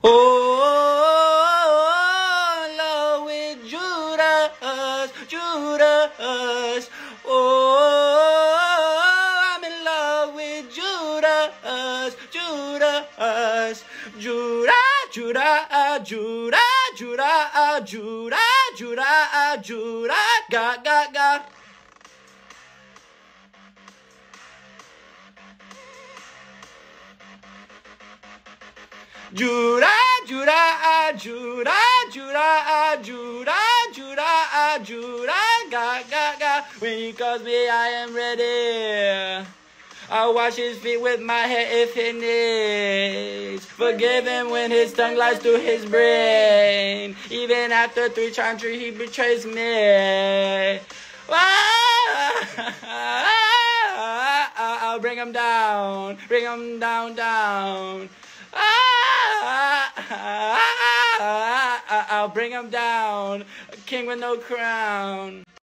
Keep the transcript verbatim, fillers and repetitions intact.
Oh, in love with Judas, Judas. Oh, I'm in love with Judas, Judas. Judas, Judas, Judas, Judas, Judas, Judas, Judas, Gaga, Gaga. Judas, Judas, Judas, Judas, Judas, Judas, Judas, Gaga, Gaga. When he calls me, I am ready. I'll wash his feet with my hair if it needs. Forgive him when his tongue lies through his brain. Even after three times he betrays me. I'll bring him down, bring him down, down. I'll bring him down, a king with no crown.